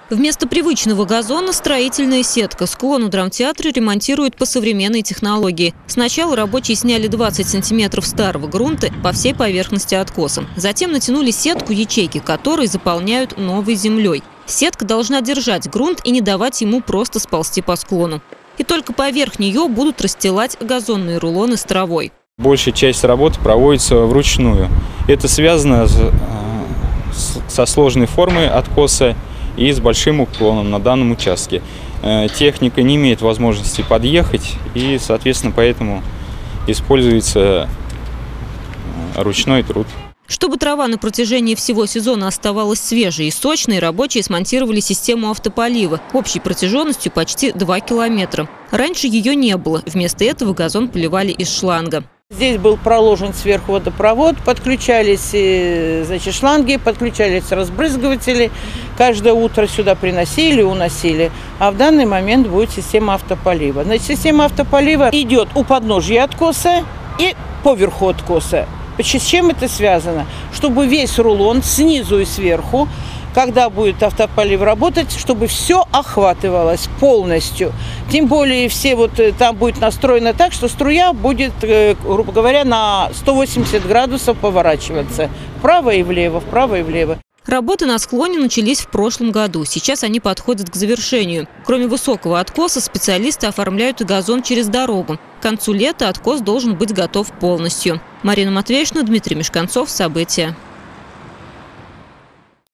Вместо привычного газона – строительная сетка. Склон у драмтеатра ремонтируют по современной технологии. Сначала рабочие сняли 20 сантиметров старого грунта по всей поверхности откоса. Затем натянули сетку, ячейки которой заполняют новой землей. Сетка должна держать грунт и не давать ему просто сползти по склону. И только поверх нее будут расстилать газонные рулоны с травой. Большая часть работы проводится вручную. Это связано со сложной формой откоса и с большим уклоном на данном участке. Техника не имеет возможности подъехать, и, соответственно, поэтому используется ручной труд. Чтобы трава на протяжении всего сезона оставалась свежей и сочной, рабочие смонтировали систему автополива общей протяженностью почти 2 километра. Раньше ее не было. Вместо этого газон поливали из шланга. Здесь был проложен сверху водопровод, подключались шланги, подключались разбрызгиватели. Каждое утро сюда приносили, уносили. А в данный момент будет система автополива. Значит, система автополива идет у подножья откоса и поверху откоса. С чем это связано? Чтобы весь рулон снизу и сверху, когда будет автополив работать, чтобы все охватывалось полностью. Тем более там будет настроено так, что струя будет, грубо говоря, на 180 градусов поворачиваться. Вправо и влево, вправо и влево. Работы на склоне начались в прошлом году. Сейчас они подходят к завершению. Кроме высокого откоса, специалисты оформляют и газон через дорогу. К концу лета откос должен быть готов полностью. Марина Матвеевна, Дмитрий Мешканцов. События.